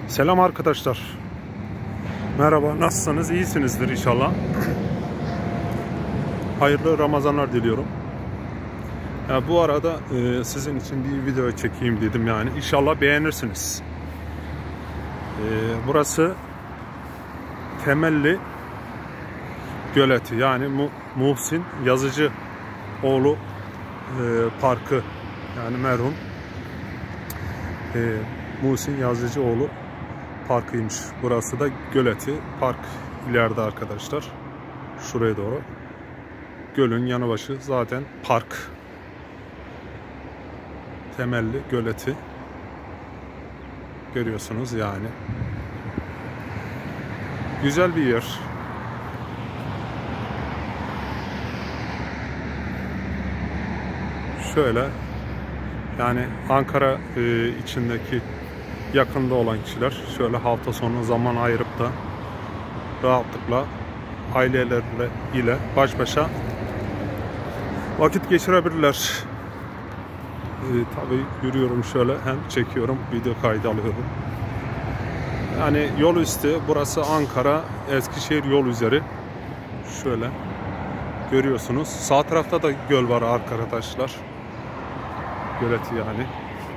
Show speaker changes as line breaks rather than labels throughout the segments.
Selam arkadaşlar. Merhaba, nasılsınız? İyisinizdir inşallah. Hayırlı Ramazanlar diliyorum. Ya bu arada sizin için bir video çekeyim dedim yani. İnşallah beğenirsiniz. Burası Temelli Göleti, yani Muhsin Yazıcıoğlu Parkı, yani merhum Muhsin Yazıcıoğlu Parkıymış. Burası da Göleti Park ileride arkadaşlar. Şuraya doğru. Gölün yanı başı zaten park. Temelli Göleti. Görüyorsunuz yani. Güzel bir yer. Şöyle yani Ankara içindeki yakında olan kişiler şöyle hafta sonu zaman ayırıp da rahatlıkla ailelerle ile baş başa vakit geçirebilirler. Tabii yürüyorum şöyle, hem çekiyorum, video kaydı alıyorum. Yani yol üstü, burası Ankara Eskişehir yol üzeri. Şöyle görüyorsunuz. Sağ tarafta da göl var arkadaşlar. Göleti yani.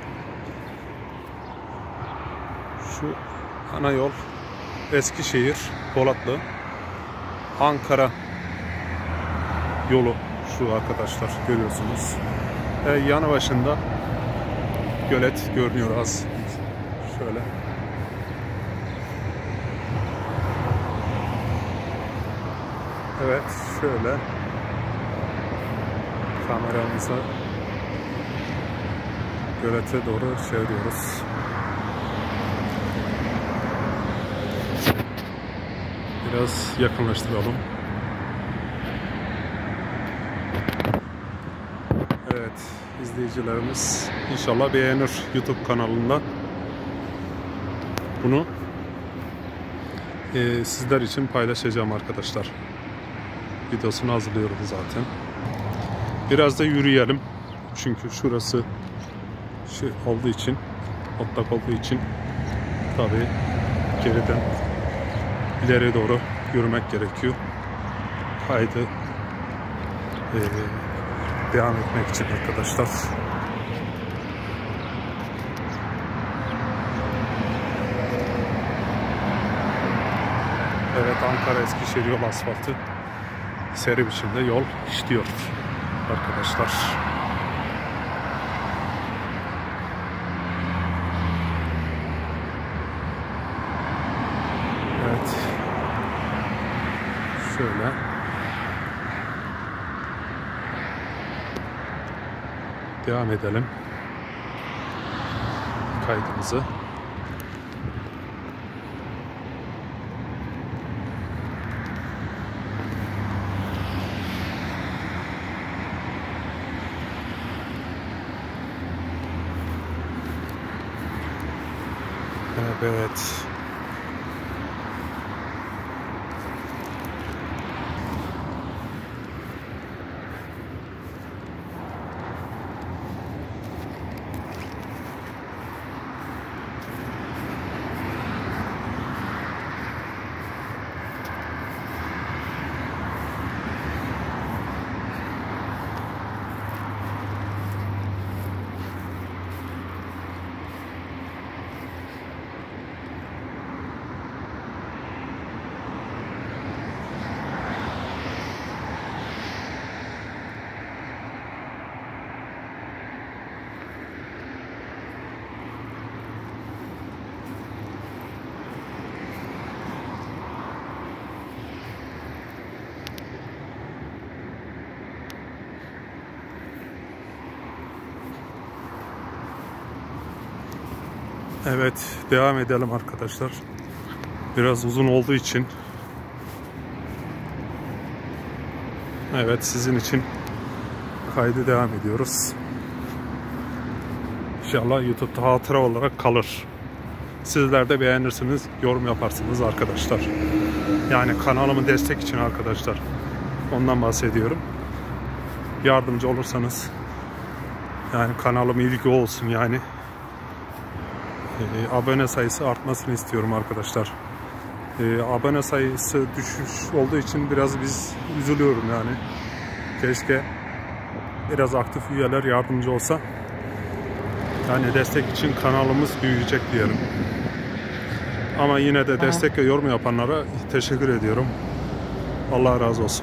Şu ana yol Eskişehir, Polatlı, Ankara yolu şu arkadaşlar, görüyorsunuz. Yanı başında gölet görünüyor az. Şöyle. Evet, şöyle kameramızı gölete doğru çeviriyoruz. Biraz yakınlaştıralım. Evet, izleyicilerimiz inşallah beğenir YouTube kanalında. Bunu sizler için paylaşacağım arkadaşlar. Videosunu hazırlıyorum zaten. Biraz da yürüyelim. Çünkü şurası şey olduğu için, otlak olduğu için tabii geriden ileriye doğru yürümek gerekiyor. Kaydı devam etmek için arkadaşlar. Evet, Ankara Eskişehir yol asfaltı seri biçimde yol işliyor arkadaşlar. Evet. Şöyle. Devam edelim kaydımızı. Evet. Evet, devam edelim arkadaşlar. Biraz uzun olduğu için. Evet, sizin için kaydı devam ediyoruz. İnşallah YouTube'da hatıra olarak kalır. Sizler de beğenirsiniz, yorum yaparsınız arkadaşlar. Yani kanalımın destek için arkadaşlar. Ondan bahsediyorum. Yardımcı olursanız, yani kanalıma ilgi olsun yani. Abone sayısı artmasını istiyorum arkadaşlar. Abone sayısı düşüş olduğu için biraz biz üzülüyorum yani. Keşke biraz aktif üyeler yardımcı olsa. Yani destek için kanalımız büyüyecek diyelim. Ama yine de destek ve yorum yapanlara teşekkür ediyorum. Allah razı olsun.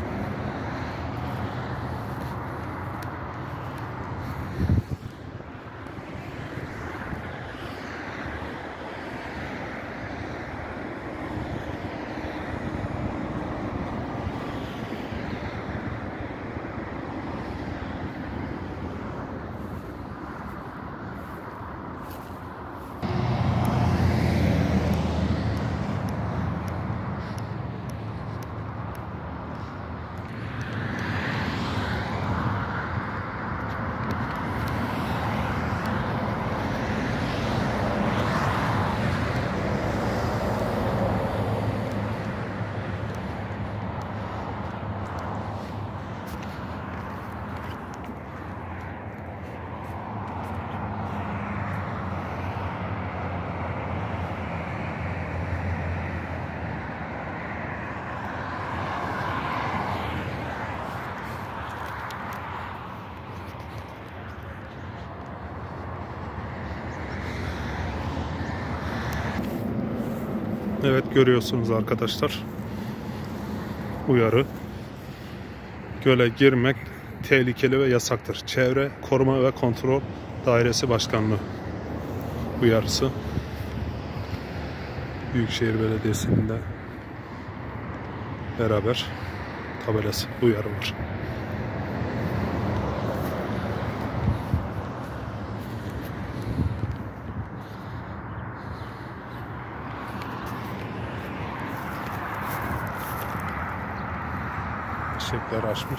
Evet, görüyorsunuz arkadaşlar. Uyarı. Göle girmek tehlikeli ve yasaktır. Çevre Koruma ve Kontrol Dairesi Başkanlığı uyarısı. Büyükşehir Belediyesi'nin de beraber tabelası, uyarı var. Çiçekler açmış.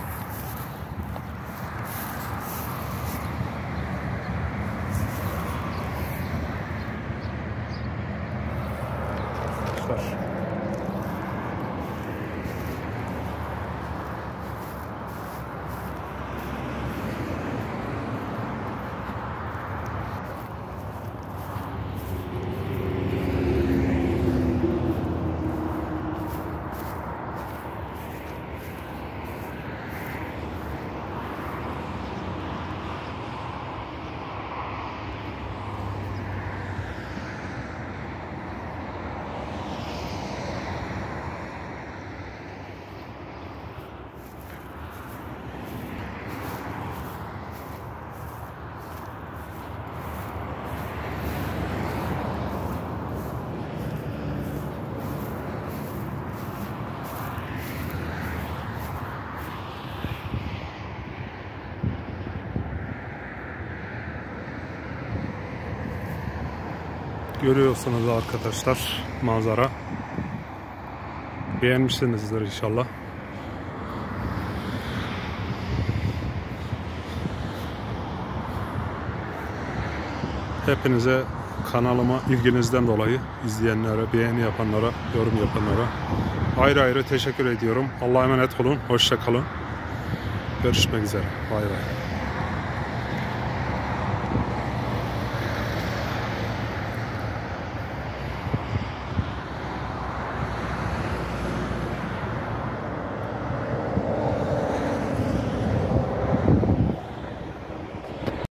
Görüyorsunuz arkadaşlar manzara. Beğenmişsinizdir inşallah. Hepinize kanalıma ilginizden dolayı izleyenlere, beğeni yapanlara, yorum yapanlara ayrı ayrı teşekkür ediyorum. Allah'a emanet olun. Hoşça kalın. Görüşmek üzere. Bay bay.